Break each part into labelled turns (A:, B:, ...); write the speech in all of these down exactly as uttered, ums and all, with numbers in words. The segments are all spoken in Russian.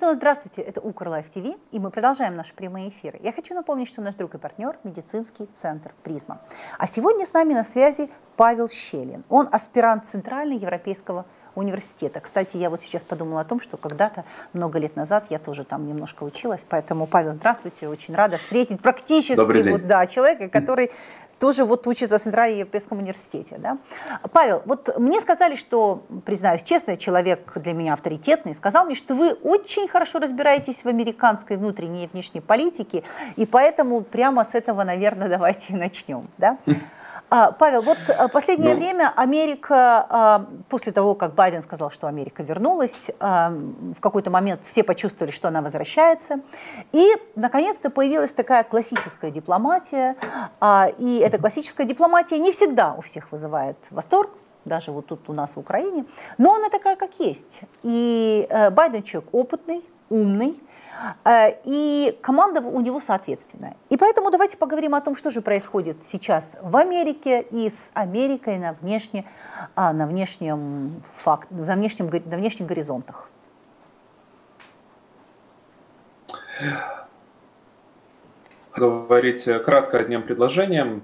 A: снова здравствуйте, это Укрлайф ТВ, и мы продолжаем наши прямые эфиры. Я хочу напомнить, что наш друг и партнер – медицинский центр «Призма». А сегодня с нами на связи Павел Щелин. Он аспирант Центрального европейского университета. Кстати, я вот сейчас подумала о том, что когда-то, много лет назад, я тоже там немножко училась. Поэтому, Павел, здравствуйте, очень рада встретить практически вот, да, человека, который тоже вот учится в Центральном европейском университете. Да? Павел, вот мне сказали, что, признаюсь честно, человек для меня авторитетный, сказал мне, что вы очень хорошо разбираетесь в американской внутренней и внешней политике, и поэтому прямо с этого, наверное, давайте и начнем. Да? Павел, вот последнее ну, время Америка, после того, как Байден сказал, что Америка вернулась, в какой-то момент все почувствовали, что она возвращается. И, наконец-то, появилась такая классическая дипломатия. И эта классическая дипломатия не всегда у всех вызывает восторг, даже вот тут у нас в Украине, но она такая, как есть. И Байден человек опытный, умный, и команда у него соответственная. И поэтому давайте поговорим о том, что же происходит сейчас в Америке и с Америкой на, внешне, на, внешнем факт, на, внешнем, на внешних горизонтах.
B: Говорить кратко одним предложением,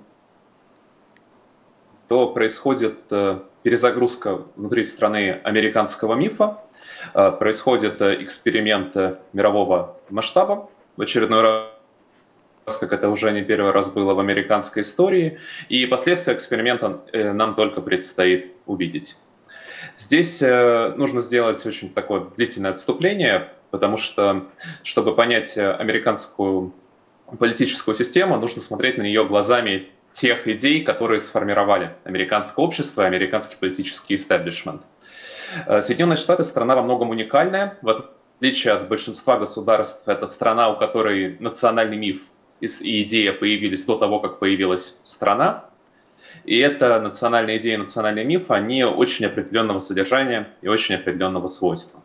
B: то происходит перезагрузка внутри страны американского мифа, происходит эксперимент мирового масштаба, в очередной раз, как это уже не первый раз было в американской истории, и последствия эксперимента нам только предстоит увидеть. Здесь нужно сделать очень такое длительное отступление, потому что, чтобы понять американскую политическую систему, нужно смотреть на нее глазами тех идей, которые сформировали американское общество и американский политический истеблишмент. Соединенные Штаты — страна во многом уникальная. В отличие от большинства государств, это страна, у которой национальный миф и идея появились до того, как появилась страна. И это национальная идея и национальный миф, они очень определенного содержания и очень определенного свойства.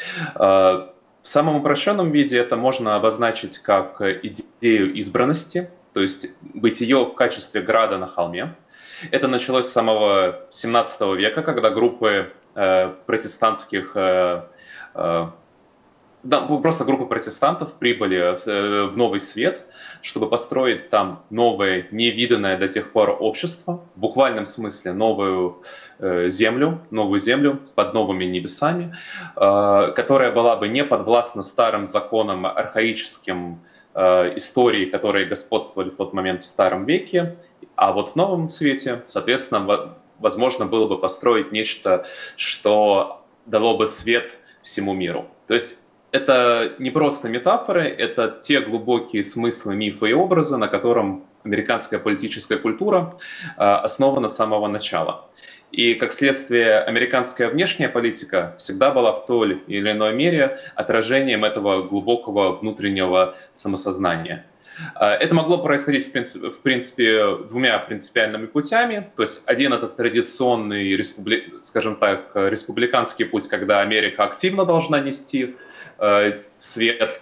B: В самом упрощенном виде это можно обозначить как идею избранности, то есть бытие в качестве града на холме. Это началось с самого семнадцатого века, когда группы э, протестантских, э, э, да, просто группы протестантов прибыли в, в Новый Свет, чтобы построить там новое, невиданное до тех пор общество, в буквальном смысле новую э, землю, новую землю под новыми небесами, э, которая была бы не подвластна старым законам, архаическим э, истории, которые господствовали в тот момент в Старом веке. А вот в Новом Свете, соответственно, возможно было бы построить нечто, что дало бы свет всему миру. То есть это не просто метафоры, это те глубокие смыслы, мифы и образы, на котором американская политическая культура основана с самого начала. И, как следствие, американская внешняя политика всегда была в той или иной мере отражением этого глубокого внутреннего самосознания. Это могло происходить, в принципе, в принципе, двумя принципиальными путями. То есть один — это традиционный, республи... скажем так, республиканский путь, когда Америка активно должна нести э, свет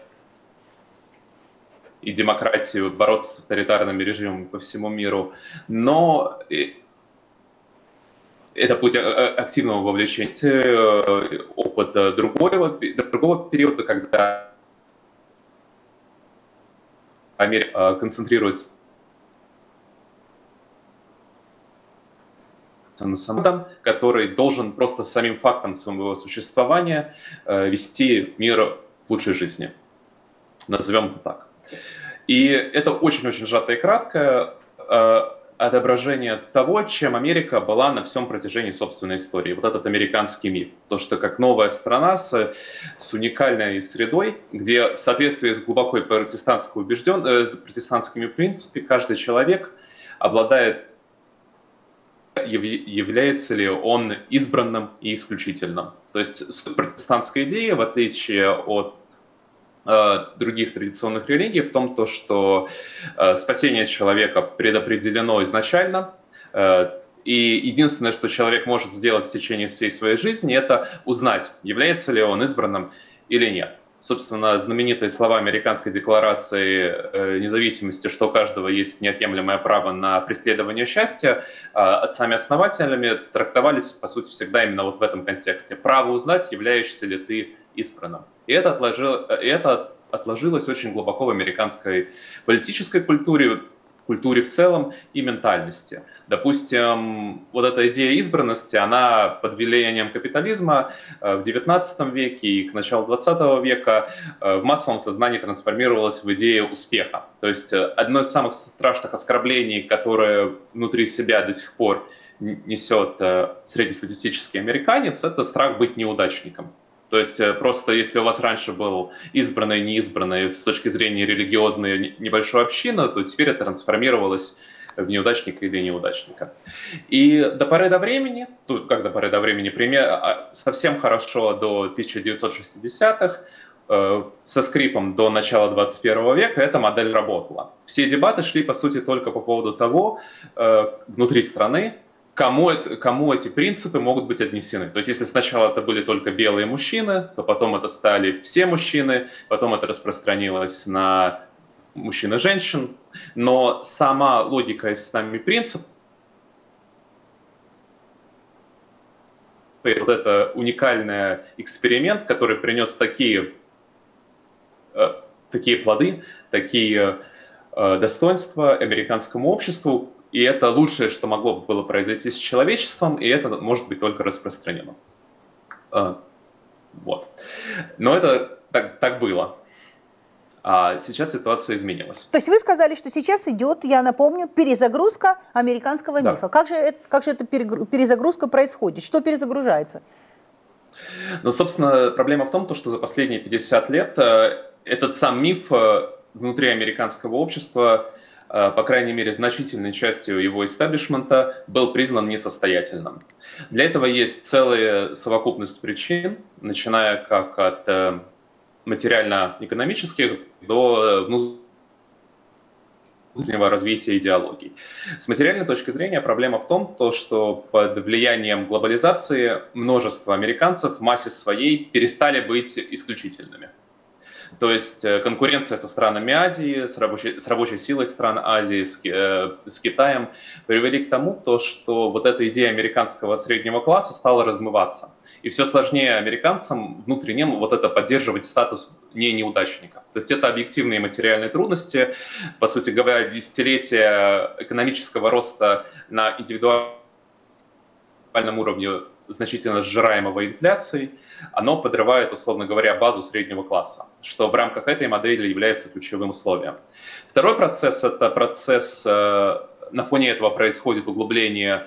B: и демократию, бороться с авторитарными режимами по всему миру. Но это путь активного вовлечения, опыт другого, другого периода, когда Америка концентрируется на самом, который должен просто самим фактом своего существования вести мир к лучшей жизни. Назовем это так. И это очень-очень сжатое и краткое отображение того, чем Америка была на всем протяжении собственной истории. Вот этот американский миф. То, что как новая страна с, с уникальной средой, где в соответствии с глубоко протестантской убежден, э, протестантскими принципами каждый человек обладает, яв, является ли он избранным и исключительным. То есть протестантская идея, в отличие от других традиционных религий, в том, то, что э, спасение человека предопределено изначально, э, и единственное, что человек может сделать в течение всей своей жизни, это узнать, является ли он избранным или нет. Собственно, знаменитые слова Американской декларации э, независимости, что у каждого есть неотъемлемое право на преследование счастья, э, отцами-основателями трактовались, по сути, всегда именно вот в этом контексте. Право узнать, являешься ли ты избранным. И И это, отложило, это отложилось очень глубоко в американской политической культуре, культуре в целом и ментальности. Допустим, вот эта идея избранности, она под влиянием капитализма в девятнадцатом веке и к началу двадцатого века в массовом сознании трансформировалась в идею успеха. То есть одно из самых страшных оскорблений, которое внутри себя до сих пор несет среднестатистический американец, это страх быть неудачником. То есть просто если у вас раньше был избранный, неизбранный с точки зрения религиозной небольшой общины, то теперь это трансформировалось в неудачника или неудачника. И до поры до времени, тут как до поры до времени, пример, совсем хорошо до тысяча девятьсот шестидесятых, со скрипом до начала двадцать первого века эта модель работала. Все дебаты шли, по сути, только по поводу того, внутри страны, Кому, это, кому эти принципы могут быть отнесены. То есть если сначала это были только белые мужчины, то потом это стали все мужчины, потом это распространилось на мужчин и женщин. Но сама логика и сами принципы, вот это уникальный эксперимент, который принес такие, такие плоды, такие достоинства американскому обществу, и это лучшее, что могло бы было произойти с человечеством, и это может быть только распространено. Вот. Но это так, так было. А сейчас ситуация изменилась.
A: То есть вы сказали, что сейчас идет, я напомню, перезагрузка американского
B: да.
A: мифа. Как же, это, как же эта перезагрузка происходит? Что перезагружается?
B: Ну, собственно, проблема в том, что за последние пятьдесят лет этот сам миф внутри американского общества, по крайней мере, значительной частью его истеблишмента, был признан несостоятельным. Для этого есть целая совокупность причин, начиная как от материально-экономических до внутреннего развития идеологий. С материальной точки зрения проблема в том, что под влиянием глобализации множество американцев в массе своей перестали быть исключительными. То есть конкуренция со странами Азии, с рабочей, с рабочей силой стран Азии, с, э, с Китаем привели к тому, то, что вот эта идея американского среднего класса стала размываться. И все сложнее американцам внутренним вот это поддерживать статус не неудачника. То есть это объективные материальные трудности, по сути говоря, десятилетия экономического роста на индивидуальном уровне, значительно сжираемого инфляцией, оно подрывает, условно говоря, базу среднего класса, что в рамках этой модели является ключевым условием. Второй процесс – это процесс, на фоне этого происходит углубление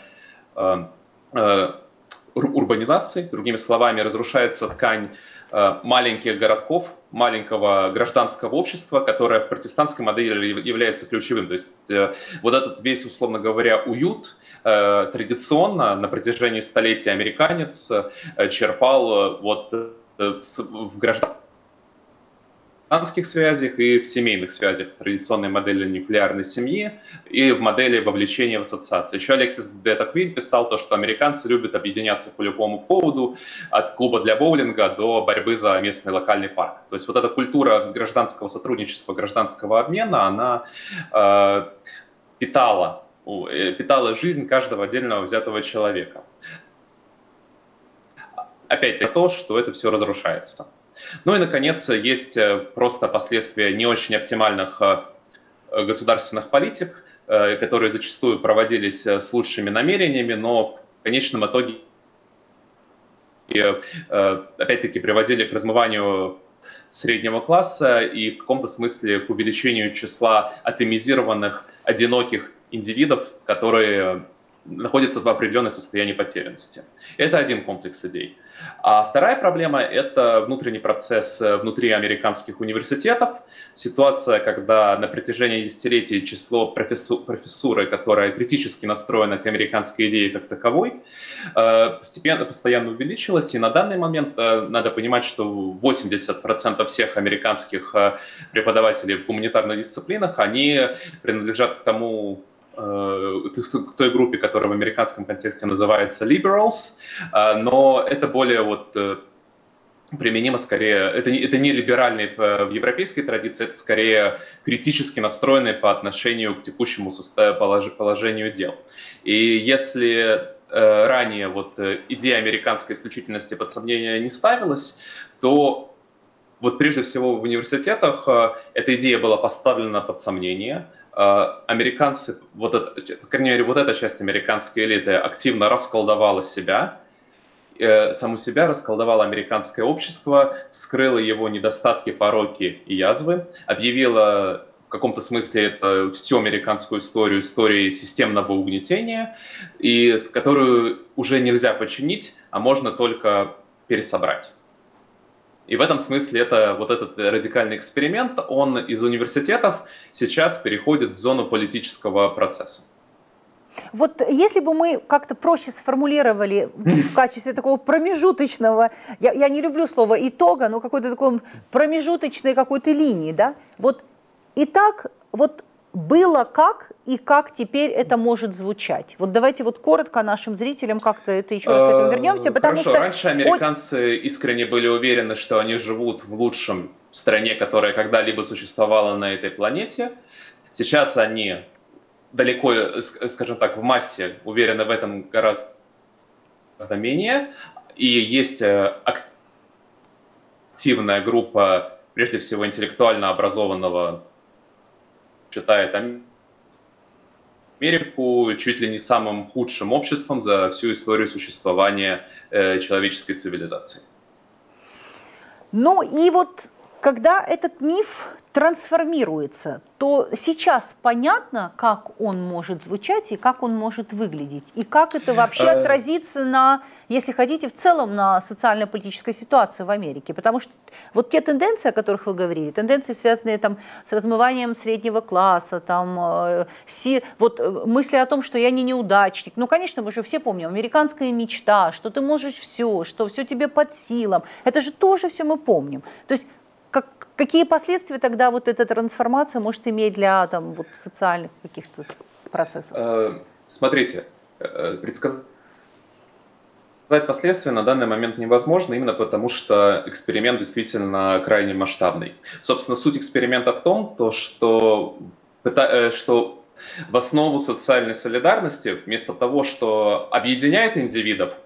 B: урбанизации, другими словами, разрушается ткань маленьких городков, маленького гражданского общества, которое в протестантской модели является ключевым. То есть вот этот весь, условно говоря, уют традиционно на протяжении столетий американец черпал вот в гражданских связях и в семейных связях, в традиционной модели нуклеарной семьи и в модели вовлечения в ассоциации. Еще Алексис де Токвиль писал то, что американцы любят объединяться по любому поводу, от клуба для боулинга до борьбы за местный локальный парк. То есть вот эта культура гражданского сотрудничества, гражданского обмена, она э, питала, питала жизнь каждого отдельного взятого человека. Опять-таки то, что это все разрушается. Ну и, наконец, есть просто последствия не очень оптимальных государственных политик, которые зачастую проводились с лучшими намерениями, но в конечном итоге, опять-таки, приводили к размыванию среднего класса и в каком-то смысле к увеличению числа атомизированных, одиноких индивидов, которые находятся в определенном состоянии потерянности. Это один комплекс идей. А вторая проблема – это внутренний процесс внутри американских университетов. Ситуация, когда на протяжении десятилетий число профессуры, которая критически настроена к американской идее как таковой, постепенно, постоянно увеличилась. И на данный момент надо понимать, что восемьдесят процентов всех американских преподавателей в гуманитарных дисциплинах, они принадлежат к тому, к той группе, которая в американском контексте называется liberals, но это более вот применимо скорее, это не, это не либеральный в европейской традиции, это скорее критически настроенный по отношению к текущему положению дел. И если ранее вот идея американской исключительности под сомнение не ставилась, то вот прежде всего в университетах эта идея была поставлена под сомнение. Американцы, вот это, по крайней мере, вот эта часть американской элиты активно расколдовала себя, саму себя, расколдовала американское общество, скрыла его недостатки, пороки и язвы, объявила в каком-то смысле это всю американскую историю, истории системного угнетения, и с которую уже нельзя починить, а можно только пересобрать. И в этом смысле это, вот этот радикальный эксперимент, он из университетов сейчас переходит в зону политического процесса.
A: Вот если бы мы как-то проще сформулировали в качестве такого промежуточного, я, я не люблю слово итога, но какой-то такой промежуточной какой-то линии, да, вот и так вот было как и как теперь это может звучать. Вот давайте вот коротко нашим зрителям как-то это еще раз к этому вернемся, потому
B: Хорошо,
A: что
B: раньше американцы искренне были уверены, что они живут в лучшем стране, которая когда-либо существовала на этой планете. Сейчас они далеко, скажем так, в массе уверены в этом гораздо менее. И есть активная группа, прежде всего, интеллектуально образованного, считает Америку чуть ли не самым худшим обществом за всю историю существования человеческой цивилизации.
A: Ну и вот когда этот миф трансформируется, то сейчас понятно, как он может звучать и как он может выглядеть, и как это вообще отразится на, если хотите, в целом на социально-политической ситуации в Америке. Потому что вот те тенденции, о которых вы говорили, тенденции, связанные там с размыванием среднего класса, там, э, си, вот мысли о том, что я не неудачник. Ну, конечно, мы же все помним, американская мечта, что ты можешь все, что все тебе под силам. Это же тоже все мы помним. То есть как, какие последствия тогда вот эта трансформация может иметь для там, вот, социальных каких-то процессов?
B: Смотрите, предсказать последствия на данный момент невозможно, именно потому что эксперимент действительно крайне масштабный. Собственно, суть эксперимента в том, то, что, что в основу социальной солидарности, вместо того, что объединяет индивидов,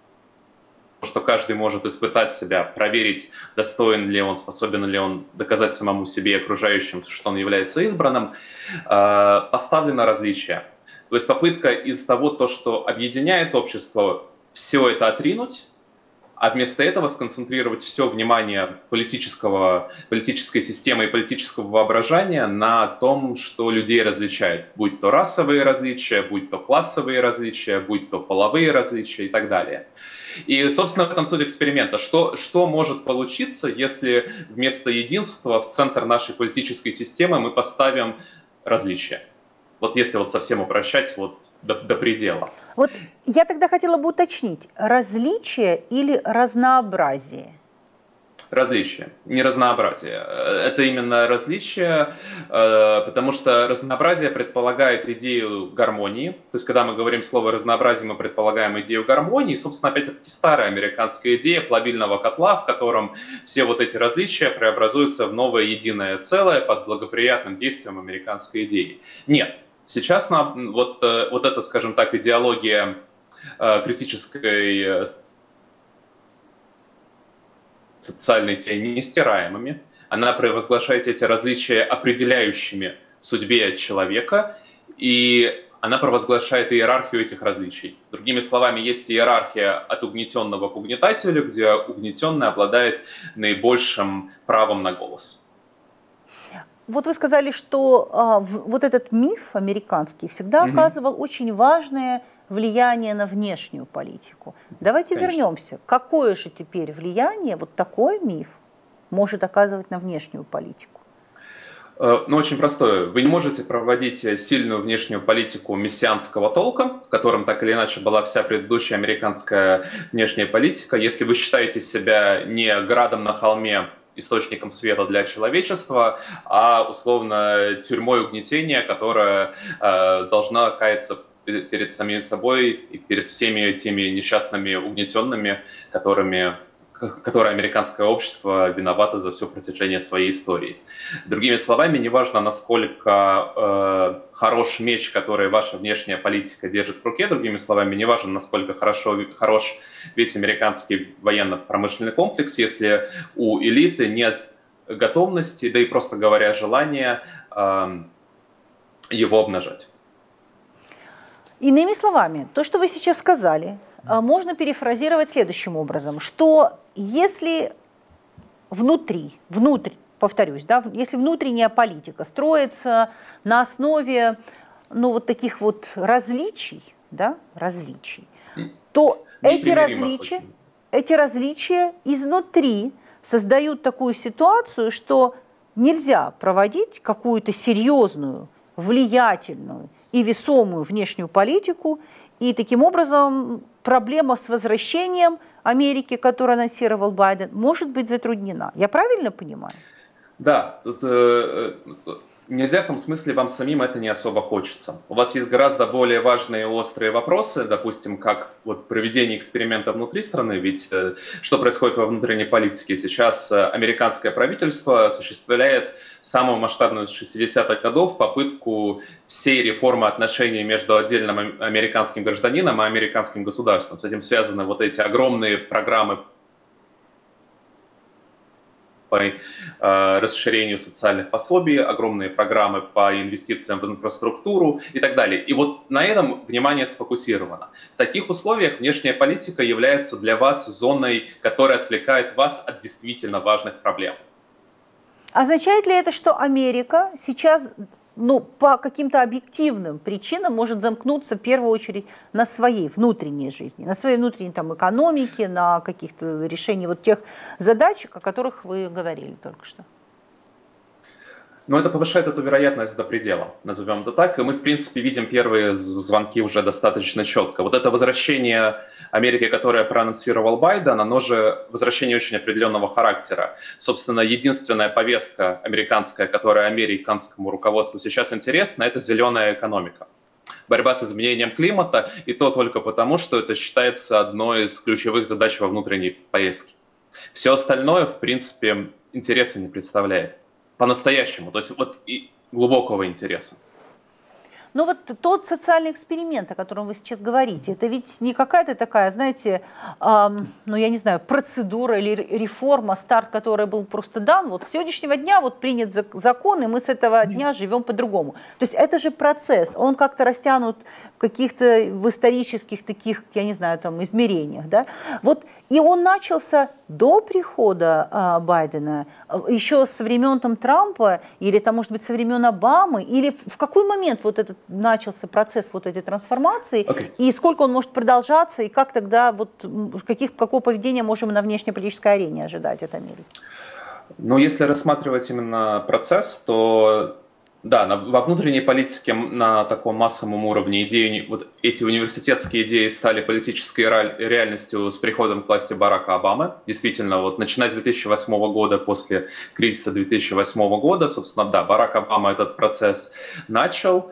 B: что каждый может испытать себя, проверить, достоин ли он, способен ли он доказать самому себе и окружающим, что он является избранным, поставлено различие. То есть попытка из того, то, что объединяет общество, все это отринуть, а вместо этого сконцентрировать все внимание политического, политической системы и политического воображения на том, что людей различает, будь то расовые различия, будь то классовые различия, будь то половые различия и так далее. И, собственно, в этом суть эксперимента. Что, что может получиться, если вместо единства в центр нашей политической системы мы поставим различия? Вот если вот совсем упрощать вот до, до предела.
A: Вот я тогда хотела бы уточнить, различие или разнообразие?
B: Различие, не разнообразие. Это именно различие, потому что разнообразие предполагает идею гармонии. То есть, когда мы говорим слово «разнообразие», мы предполагаем идею гармонии. И, собственно, опять-таки старая американская идея плавильного котла, в котором все вот эти различия преобразуются в новое единое целое под благоприятным действием американской идеи. Нет. Сейчас нам вот, вот эта, скажем так, идеология критической социальной тени нестираемыми. Она провозглашает эти различия определяющими в судьбе человека, и она провозглашает иерархию этих различий. Другими словами, есть иерархия от угнетенного к угнетателю, где угнетенный обладает наибольшим правом на голос.
A: Вот вы сказали, что а, в, вот этот миф американский всегда mm-hmm. оказывал очень важное влияние на внешнюю политику. Давайте Конечно. вернемся. Какое же теперь влияние вот такой миф может оказывать на внешнюю политику?
B: Ну, очень простое. Вы не можете проводить сильную внешнюю политику мессианского толка, в котором так или иначе была вся предыдущая американская внешняя политика, если вы считаете себя не градом на холме, источником света для человечества, а условно тюрьмой угнетения, которая э, должна каяться перед самим собой и перед всеми теми несчастными угнетенными, которыми, которой американское общество виновато за все протяжение своей истории. Другими словами, неважно, насколько э, хорош меч, который ваша внешняя политика держит в руке, другими словами, неважно, насколько хорошо, хорош весь американский военно-промышленный комплекс, если у элиты нет готовности, да и, просто говоря, желания э, его обнажать.
A: Иными словами, то, что вы сейчас сказали, можно перефразировать следующим образом, что если внутри, внутрь, повторюсь, да, если внутренняя политика строится на основе, ну, вот таких вот различий, да, различий, то эти различия, эти различия изнутри создают такую ситуацию, что нельзя проводить какую-то серьезную, влиятельную и весомую внешнюю политику, и таким образом проблема с возвращением Америки, которую анонсировал Байден, может быть затруднена. Я правильно понимаю?
B: Да, тут э, нельзя в том смысле, вам самим это не особо хочется. У вас есть гораздо более важные и острые вопросы, допустим, как вот проведение эксперимента внутри страны, ведь э, что происходит во внутренней политике? Сейчас э, американское правительство осуществляет самую масштабную с шестидесятых годов попытку всей реформы отношений между отдельным американским гражданином и американским государством. С этим связаны вот эти огромные программы по э, расширению социальных пособий, огромные программы по инвестициям в инфраструктуру и так далее. И вот на этом внимание сфокусировано. В таких условиях внешняя политика является для вас зоной, которая отвлекает вас от действительно важных проблем.
A: Означает ли это, что Америка сейчас, ну, по каким-то объективным причинам может замкнуться в первую очередь на своей внутренней жизни, на своей внутренней там, экономике, на каких-то решениях вот тех задач, о которых вы говорили только что?
B: Но это повышает эту вероятность до предела, назовем это так. И мы, в принципе, видим первые звонки уже достаточно четко. Вот это возвращение Америки, которое проанонсировал Байден, оно же возвращение очень определенного характера. Собственно, единственная повестка американская, которая американскому руководству сейчас интересна, это зеленая экономика. Борьба с изменением климата, и то только потому, что это считается одной из ключевых задач во внутренней повестке. Все остальное, в принципе, интереса не представляет. По-настоящему, то есть вот и глубокого интереса.
A: Но вот тот социальный эксперимент, о котором вы сейчас говорите, это ведь не какая-то такая, знаете, эм, ну я не знаю, процедура или реформа, старт, который был просто дан. Вот с сегодняшнего дня вот принят закон, и мы с этого дня живем по-другому. То есть это же процесс, он как-то растянут в каких-то в исторических таких, я не знаю, там измерениях, да. Вот и он начался до прихода э, Байдена, еще со времен там Трампа, или там, может быть, со времен Обамы, или в какой момент вот этот начался процесс вот этой трансформации, okay. И сколько он может продолжаться, и как тогда, вот, каких, какого поведения можем на внешнеполитической арене ожидать от Америки?
B: Ну, если рассматривать именно процесс, то да, на, во внутренней политике на таком массовом уровне идеи, вот эти университетские идеи стали политической реальностью с приходом к власти Барака Обамы. Действительно, вот начиная с две тысячи восьмого года, после кризиса две тысячи восьмого года, собственно, да, Барак Обама этот процесс начал.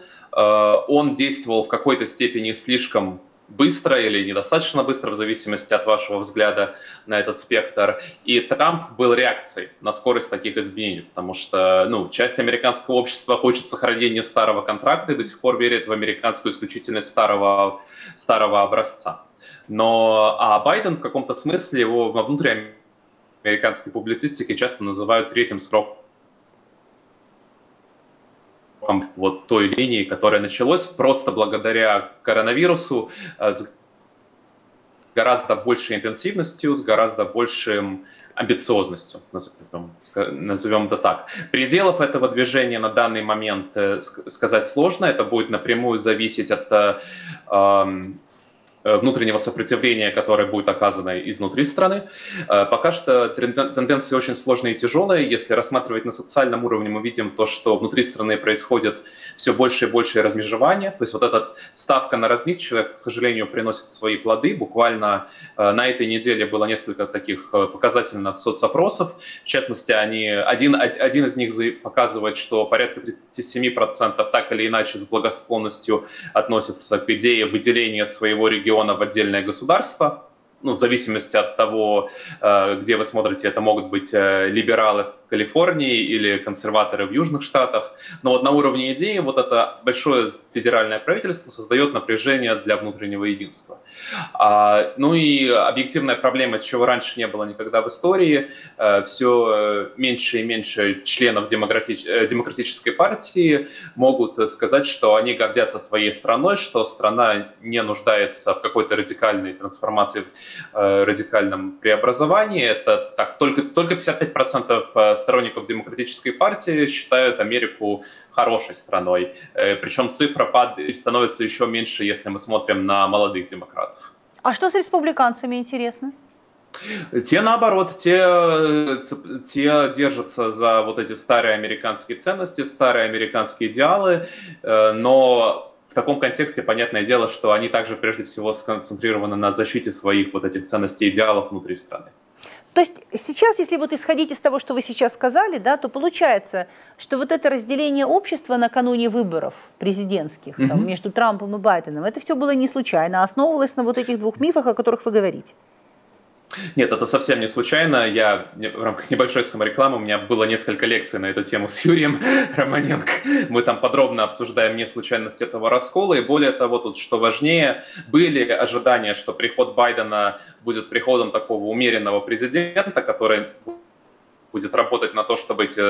B: Он действовал в какой-то степени слишком быстро или недостаточно быстро, в зависимости от вашего взгляда на этот спектр. И Трамп был реакцией на скорость таких изменений, потому что ну, часть американского общества хочет сохранения старого контракта и до сих пор верит в американскую исключительность старого, старого образца. Но а Байден в каком-то смысле его во внутриамериканской публицистике часто называют третьим сроком вот той линии, которая началась просто благодаря коронавирусу, с гораздо большей интенсивностью, с гораздо большим амбициозностью, назовем, назовем это так. Пределов этого движения на данный момент сказать сложно, это будет напрямую зависеть от э, внутреннего сопротивления, которое будет оказано изнутри страны. Пока что тенденции очень сложные и тяжелые. Если рассматривать на социальном уровне, мы видим то, что внутри страны происходит все больше и больше размежевания. То есть вот эта ставка на различия, к сожалению, приносит свои плоды. Буквально на этой неделе было несколько таких показательных соцопросов. В частности, они, один, один из них показывает, что порядка тридцать семь процентов так или иначе с благосклонностью относятся к идее выделения своего региона в отдельное государство. ну, в зависимости от того, где вы смотрите, это могут быть либералы в Калифорнии или консерваторы в Южных Штатах. Но вот на уровне идеи вот это большое федеральное правительство создает напряжение для внутреннего единства. А, ну и объективная проблема, чего раньше не было никогда в истории, все меньше и меньше членов демократич... демократической партии могут сказать, что они гордятся своей страной, что страна не нуждается в какой-то радикальной трансформации, радикальном преобразовании. Это так, только, только пятьдесят пять процентов сторонников демократической партии считают Америку хорошей страной. Причем цифра падает, становится еще меньше, если мы смотрим на молодых демократов.
A: А что с республиканцами, интересно?
B: Те, наоборот, те, те держатся за вот эти старые американские ценности, старые американские идеалы, но в таком контексте, понятное дело, что они также прежде всего сконцентрированы на защите своих вот этих ценностей и идеалов внутри страны.
A: То есть сейчас, если вот исходить из того, что вы сейчас сказали, да, то получается, что вот это разделение общества накануне выборов президентских mm-hmm. там, между Трампом и Байденом, это все было не случайно, а основывалось на вот этих двух мифах, о которых вы говорите.
B: Нет, это совсем не случайно. Я в рамках небольшой саморекламы, у меня было несколько лекций на эту тему с Юрием Романенко. Мы там подробно обсуждаем неслучайность этого раскола. И более того, тут что важнее, были ожидания, что приход Байдена будет приходом такого умеренного президента, который будет работать на то, чтобы эти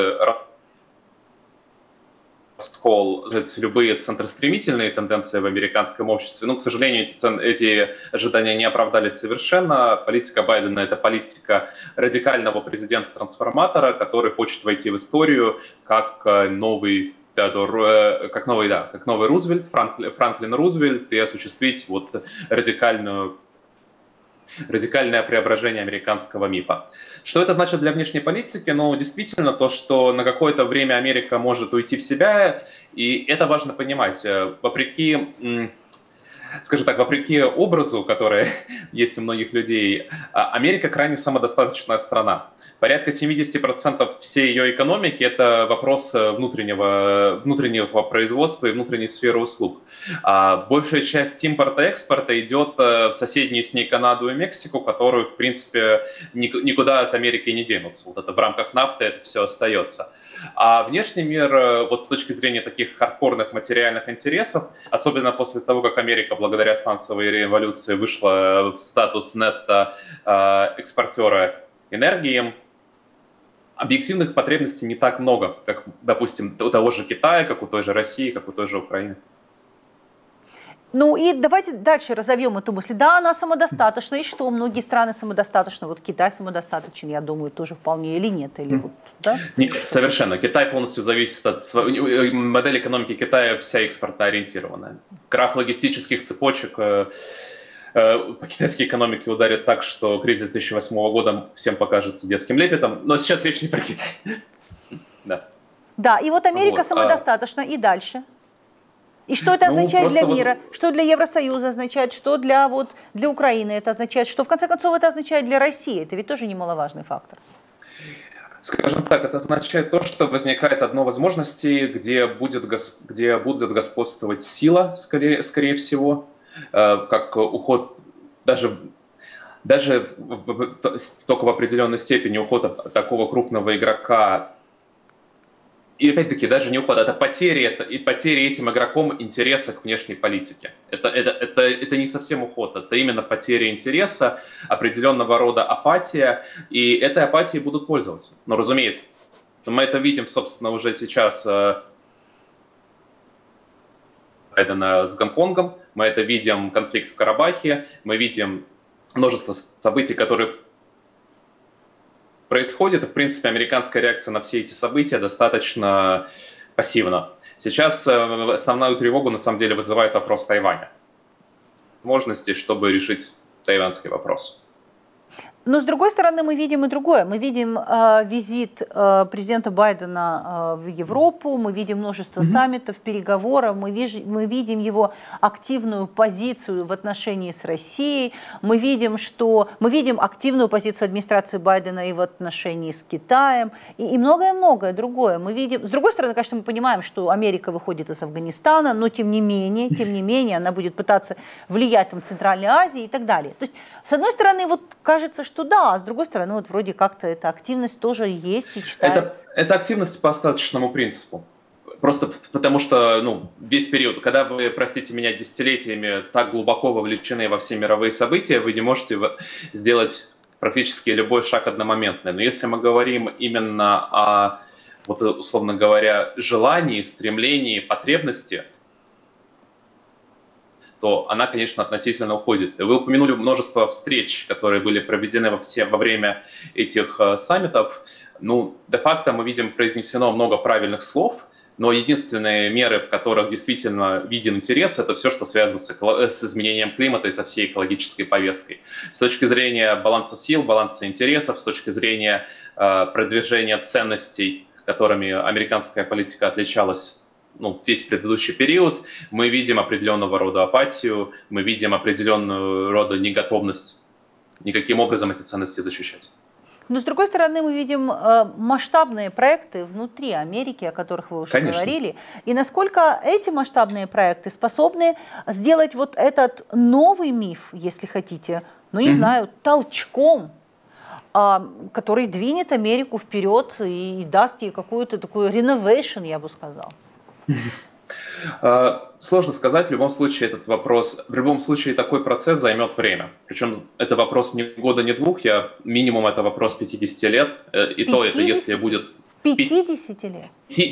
B: раскол, любые центростремительные тенденции в американском обществе. Но, к сожалению, эти, цен, эти ожидания не оправдались совершенно. Политика Байдена — это политика радикального президента-трансформатора, который хочет войти в историю как новый Теодор, как новый, да, как новый Рузвельт, Франклин, Франклин Рузвельт, и осуществить вот радикальную радикальное преображение американского мифа. Что это значит для внешней политики? Ну, действительно, то, что на какое-то время Америка может уйти в себя, и это важно понимать. Вопреки, скажем так, вопреки образу, который есть у многих людей, Америка крайне самодостаточная страна. Порядка семьдесят процентов всей ее экономики – это вопрос внутреннего, внутреннего производства и внутренней сферы услуг. А большая часть импорта-экспорта идет в соседние с ней Канаду и Мексику, которую, в принципе, никуда от Америки не денутся. Вот это в рамках нафты это все остается. А внешний мир, вот с точки зрения таких хардкорных материальных интересов, особенно после того, как Америка благодаря сланцевой революции вышла в статус нетто-экспортера энергии, объективных потребностей не так много, как, допустим, у того же Китая, как у той же России, как у той же Украины.
A: Ну и давайте дальше разовьем эту мысль. Да, она самодостаточна, и что? Многие страны самодостаточны. Вот Китай самодостаточен, я думаю, тоже вполне или нет? Или вот, да?
B: Нет, совершенно. Китай полностью зависит от... Модель экономики Китая вся экспортно ориентированная. Крах логистических цепочек по китайской экономике ударит так, что кризис две тысячи восьмого года всем покажется детским лепетом. Но сейчас речь не про Китай. Да,
A: да, и вот Америка вот, самодостаточна, а... и дальше? И что это означает ну, для мира, вот... что для Евросоюза означает, что для, вот, для Украины это означает, что в конце концов это означает для России? Это ведь тоже немаловажный фактор.
B: Скажем так, это означает то, что возникает одно возможности, где будет, где будет господствовать сила, скорее, скорее всего, как уход, даже, даже только в определенной степени уход от такого крупного игрока. И опять-таки, даже не уход, это потери, это, и потери этим игроком интереса к внешней политике. Это, это, это, это не совсем уход, это именно потеря интереса, определенного рода апатия, и этой апатией будут пользоваться. Но, разумеется, мы это видим, собственно, уже сейчас Байдена с Гонконгом, мы это видим конфликт в Карабахе, мы видим множество событий, которые происходит, и, в принципе, американская реакция на все эти события достаточно пассивна. Сейчас основную тревогу, на самом деле, вызывает вопрос Тайваня. Возможности, чтобы решить тайваньский вопрос.
A: Но, с другой стороны, мы видим и другое. Мы видим э, визит э, президента Байдена э, в Европу, мы видим множество mm-hmm. саммитов, переговоров, мы, виж, мы видим его активную позицию в отношении с Россией, мы видим, что, мы видим активную позицию администрации Байдена и в отношении с Китаем, и, и многое-многое другое. Мы видим, с другой стороны, конечно, мы понимаем, что Америка выходит из Афганистана, но тем не менее, тем не менее, она будет пытаться влиять там, в Центральной Азии и так далее. То есть, с одной стороны, вот кажется, что что да, а с другой стороны, вот вроде как-то эта активность тоже есть и читается.
B: Это, это активность по остаточному принципу. Просто потому что ну, весь период, когда вы, простите меня, десятилетиями так глубоко вовлечены во все мировые события, вы не можете сделать практически любой шаг одномоментный. Но если мы говорим именно о, вот, условно говоря, желании, стремлении, потребности, то она, конечно, относительно уходит. Вы упомянули множество встреч, которые были проведены во, все, во время этих э, саммитов. Ну, де-факто мы видим произнесено много правильных слов, но единственные меры, в которых действительно виден интерес, это все, что связано с, эко- с изменением климата и со всей экологической повесткой. С точки зрения баланса сил, баланса интересов, с точки зрения э, продвижения ценностей, которыми американская политика отличалась ну, весь предыдущий период, мы видим определенного рода апатию, мы видим определенную рода неготовность никаким образом эти ценности защищать.
A: Но, с другой стороны, мы видим э, масштабные проекты внутри Америки, о которых вы уже Конечно. говорили. И насколько эти масштабные проекты способны сделать вот этот новый миф, если хотите, ну, не mm-hmm. знаю, толчком, э, который двинет Америку вперед и даст ей какую-то такую реновейшн, я бы сказал.
B: Сложно сказать, в любом случае этот вопрос, в любом случае такой процесс займет время. Причем это вопрос не года, не двух, я минимум это вопрос пятидесяти лет, и пятьдесят? То это если будет...
A: пятидесяти лет?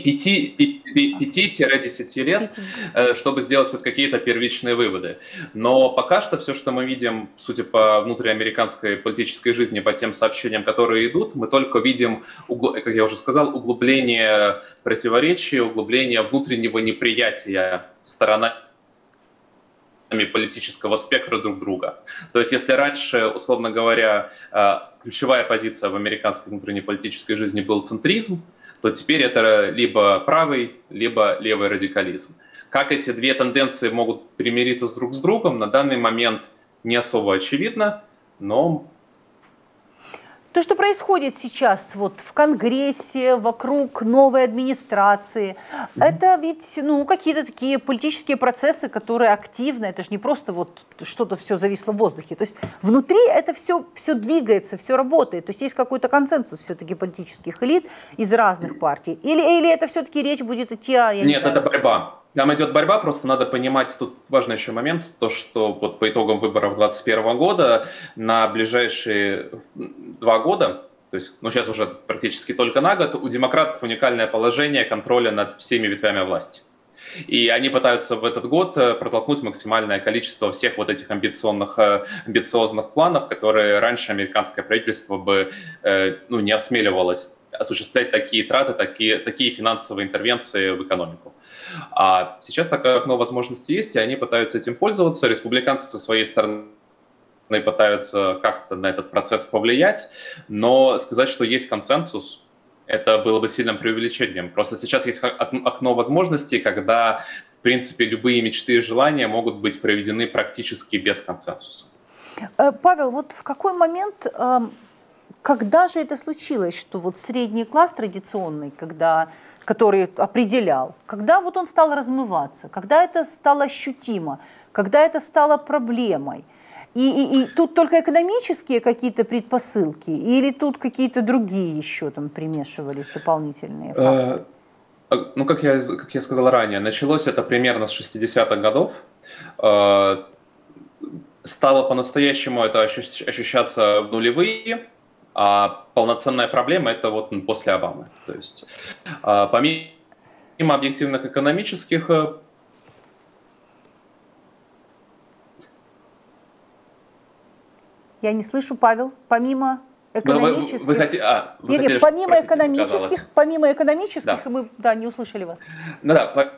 B: пяти-десяти лет, чтобы сделать хоть какие-то первичные выводы. Но пока что все, что мы видим, судя по внутриамериканской политической жизни, по тем сообщениям, которые идут, мы только видим, как я уже сказал, углубление противоречий, углубление внутреннего неприятия сторонами политического спектра друг друга. То есть если раньше, условно говоря, ключевая позиция в американской внутренней политической жизни был центризм, то теперь это либо правый, либо левый радикализм. Как эти две тенденции могут примириться с друг с другом, на данный момент не особо очевидно, но...
A: То, что происходит сейчас вот в Конгрессе, вокруг новой администрации, mm-hmm. это ведь ну, какие-то такие политические процессы, которые активны, это же не просто вот что-то все зависло в воздухе. То есть внутри это все, все двигается, все работает. То есть есть какой-то консенсус все-таки политических элит из разных партий. Или, или это все-таки речь будет идти о...
B: Нет, это борьба. Там идет борьба, просто надо понимать, тут важный еще момент, то, что вот по итогам выборов две тысячи двадцать первого года на ближайшие два года, то есть ну, сейчас уже практически только на год, у демократов уникальное положение контроля над всеми ветвями власти. И они пытаются в этот год протолкнуть максимальное количество всех вот этих амбициозных, амбициозных планов, которые раньше американское правительство бы ну, не осмеливалось осуществлять такие траты, такие, такие финансовые интервенции в экономику. А сейчас такое окно возможностей есть, и они пытаются этим пользоваться. Республиканцы со своей стороны пытаются как-то на этот процесс повлиять, но сказать, что есть консенсус, это было бы сильным преувеличением. Просто сейчас есть окно возможностей, когда, в принципе, любые мечты и желания могут быть проведены практически без консенсуса.
A: Павел, вот в какой момент... Когда же это случилось, что вот средний класс традиционный, когда, который определял, когда вот он стал размываться, когда это стало ощутимо, когда это стало проблемой? И, и, и тут только экономические какие-то предпосылки или тут какие-то другие еще там примешивались дополнительные факторы?
B: Ну, как я, как я сказал ранее, началось это примерно с шестидесятых годов. Стало по-настоящему это ощущаться в нулевые. А полноценная проблема это вот после Обамы. То есть помимо объективных экономических...
A: Я не слышу, Павел. Помимо экономических...
B: Вы, вы, вы хоти... а, вы
A: нет, нет, помимо спросить, экономических, помимо экономических, да. мы да, не услышали вас.
B: Ну да, по...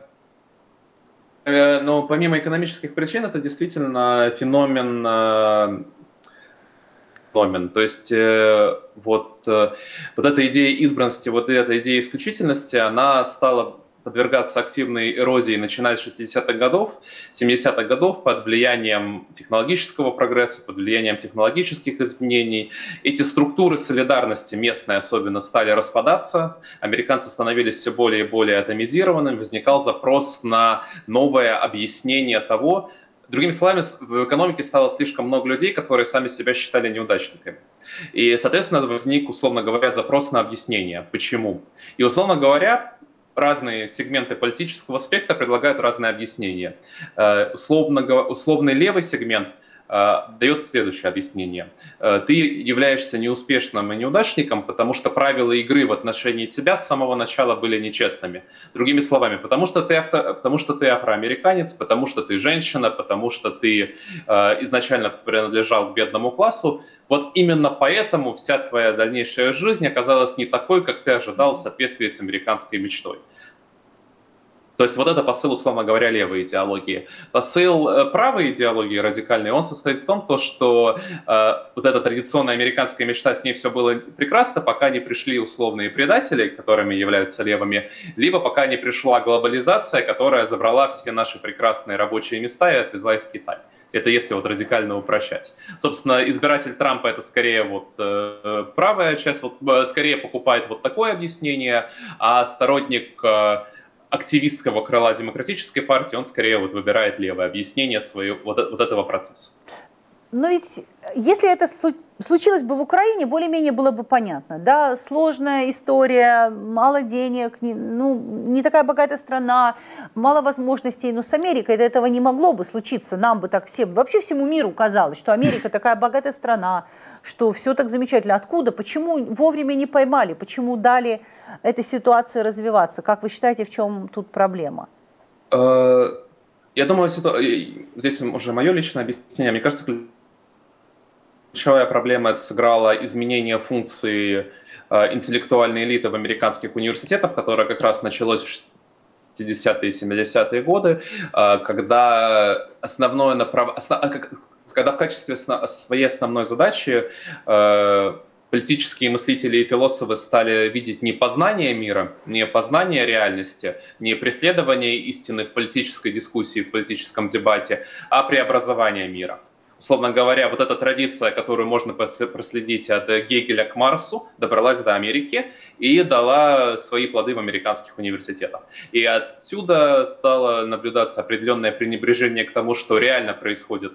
B: но помимо экономических причин это действительно феномен... феномен. То есть э, вот, э, вот эта идея избранности, вот эта идея исключительности, она стала подвергаться активной эрозии, начиная с шестидесятых годов, семидесятых годов, под влиянием технологического прогресса, под влиянием технологических изменений. Эти структуры солидарности, местные особенно, стали распадаться, американцы становились все более и более атомизированными, возникал запрос на новое объяснение того. Другими словами, в экономике стало слишком много людей, которые сами себя считали неудачниками. И, соответственно, возник, условно говоря, запрос на объяснение, почему. И, условно говоря, разные сегменты политического спектра предлагают разные объяснения. Условно, условный левый сегмент дает следующее объяснение. Ты являешься неуспешным и неудачником, потому что правила игры в отношении тебя с самого начала были нечестными. Другими словами, потому что ты, авто, потому что ты афроамериканец, потому что ты женщина, потому что ты э, изначально принадлежал к бедному классу, вот именно поэтому вся твоя дальнейшая жизнь оказалась не такой, как ты ожидал в соответствии с американской мечтой. То есть вот это посыл, условно говоря, левой идеологии. Посыл правой идеологии радикальной, он состоит в том, то, что э, вот эта традиционная американская мечта, с ней все было прекрасно, пока не пришли условные предатели, которыми являются левыми, либо пока не пришла глобализация, которая забрала все наши прекрасные рабочие места и отвезла их в Китай. Это если вот радикально упрощать. Собственно, избиратель Трампа это скорее вот э, правая часть, вот, э, скорее покупает вот такое объяснение, а сторонник э, активистского крыла демократической партии, он скорее вот выбирает левое объяснение своего, вот, вот этого процесса.
A: Но ведь если это случилось бы в Украине, более-менее было бы понятно. Да, сложная история, мало денег, не, ну, не такая богатая страна, мало возможностей. Но с Америкой этого не могло бы случиться. Нам бы так всем, вообще всему миру казалось, что Америка такая богатая страна, что все так замечательно. Откуда? Почему вовремя не поймали? Почему дали этой ситуации развиваться? Как вы считаете, в чем тут проблема?
B: Я думаю, здесь уже мое личное объяснение. Мне кажется, ключевая проблема — это сыграло изменение функции э, интеллектуальной элиты в американских университетах, которое как раз началось в шестидесятые и семидесятые годы, э, когда основное направ... Основ... когда в качестве основ... своей основной задачи э, политические мыслители и философы стали видеть не познание мира, не познание реальности, не преследование истины в политической дискуссии, в политическом дебате, а преобразование мира. Условно говоря, вот эта традиция, которую можно проследить от Гегеля к Марксу, добралась до Америки и дала свои плоды в американских университетах. И отсюда стало наблюдаться определенное пренебрежение к тому, что реально происходит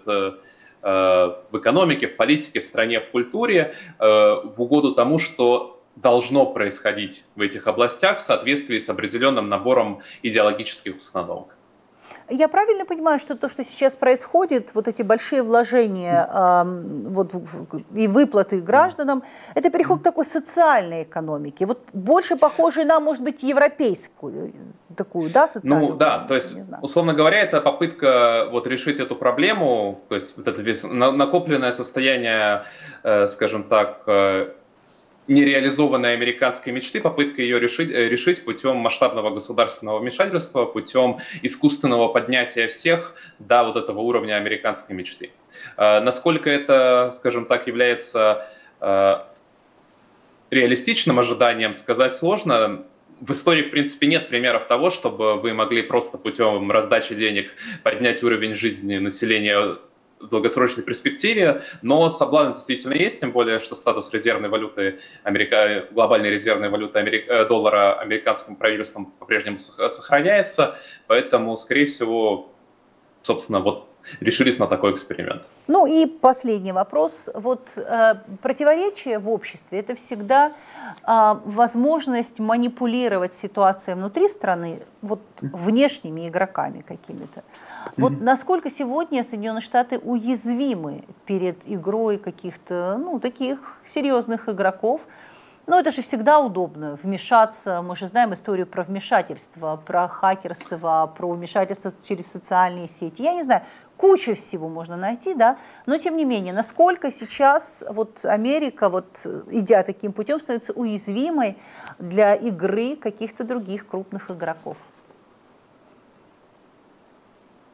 B: в экономике, в политике, в стране, в культуре, в угоду тому, что должно происходить в этих областях в соответствии с определенным набором идеологических установок.
A: Я правильно понимаю, что то, что сейчас происходит, вот эти большие вложения э, вот, и выплаты гражданам, это переход к такой социальной экономике, вот больше похожей на, может быть, европейскую такую, да, социальную?
B: Ну да, то есть, условно говоря, это попытка вот решить эту проблему, то есть вот это весь накопленное состояние, э, скажем так, э, нереализованной американской мечты, попытка ее решить, решить путем масштабного государственного вмешательства, путем искусственного поднятия всех до вот этого уровня американской мечты. Э, насколько это, скажем так, является э, реалистичным ожиданием, сказать сложно. В истории, в принципе, нет примеров того, чтобы вы могли просто путем раздачи денег поднять уровень жизни населения в долгосрочной перспективе, но соблазн действительно есть, тем более, что статус резервной валюты, Америка, глобальной резервной валюты Америка, доллара американским правительством по-прежнему сохраняется, поэтому, скорее всего, собственно, вот решились на такой эксперимент.
A: Ну и последний вопрос. Вот э, противоречие в обществе – это всегда э, возможность манипулировать ситуацией внутри страны вот внешними игроками какими-то. Вот mm-hmm. насколько сегодня Соединенные Штаты уязвимы перед игрой каких-то, ну, таких серьезных игроков? Ну, это же всегда удобно вмешаться. Мы же знаем историю про вмешательство, про хакерство, про вмешательство через социальные сети. Я не знаю, кучу всего можно найти, да, но тем не менее, насколько сейчас вот Америка, вот, идя таким путем, становится уязвимой для игры каких-то других крупных игроков?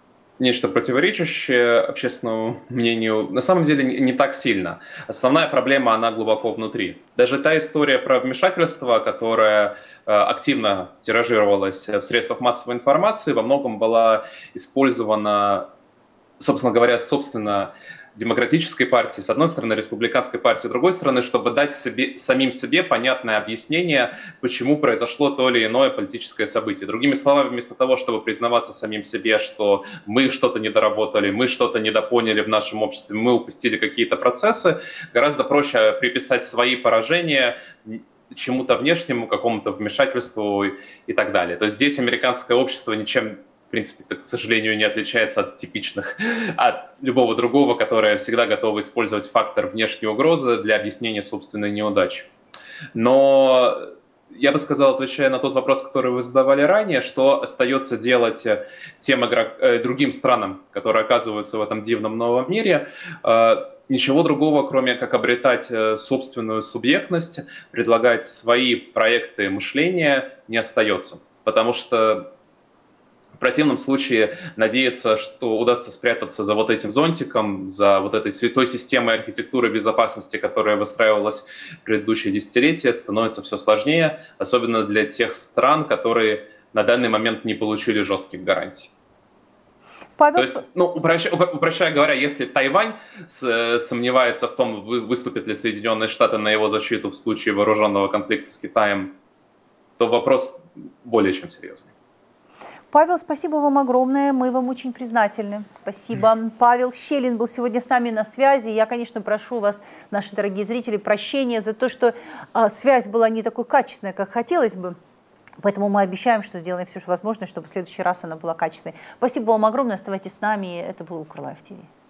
B: нечто противоречащее общественному мнению, на самом деле не, не так сильно. Основная проблема, она глубоко внутри. Даже та история про вмешательство, которая э, активно тиражировалась в средствах массовой информации, во многом была использована, собственно говоря, собственно, демократической партии, с одной стороны, республиканской партии, с другой стороны, чтобы дать себе, самим себе понятное объяснение, почему произошло то или иное политическое событие. Другими словами, вместо того, чтобы признаваться самим себе, что мы что-то недоработали, мы что-то недопоняли в нашем обществе, мы упустили какие-то процессы, гораздо проще приписать свои поражения чему-то внешнему, какому-то вмешательству и так далее. То есть здесь американское общество ничем, в принципе, к сожалению, не отличается от типичных, от любого другого, которое всегда готово использовать фактор внешней угрозы для объяснения собственной неудачи. Но я бы сказал, отвечая на тот вопрос, который вы задавали ранее, что остается делать тем игрок, другим странам, которые оказываются в этом дивном новом мире, ничего другого, кроме как обретать собственную субъектность, предлагать свои проекты мышления, не остается. Потому что в противном случае надеяться, что удастся спрятаться за вот этим зонтиком, за вот этой святой системой архитектуры безопасности, которая выстраивалась в предыдущие десятилетия, становится все сложнее, особенно для тех стран, которые на данный момент не получили жестких гарантий. Павел... То есть, ну, упрощая, упрощая говоря, если Тайвань с, сомневается в том, выступят ли Соединенные Штаты на его защиту в случае вооруженного конфликта с Китаем, то вопрос более чем серьезный.
A: Павел, спасибо вам огромное, мы вам очень признательны. Спасибо. Павел Щелин был сегодня с нами на связи. Я, конечно, прошу вас, наши дорогие зрители, прощения за то, что а, связь была не такой качественной, как хотелось бы. Поэтому мы обещаем, что сделаем все, что возможно, чтобы в следующий раз она была качественной. Спасибо вам огромное, оставайтесь с нами. Это был Укрлайв ТВ.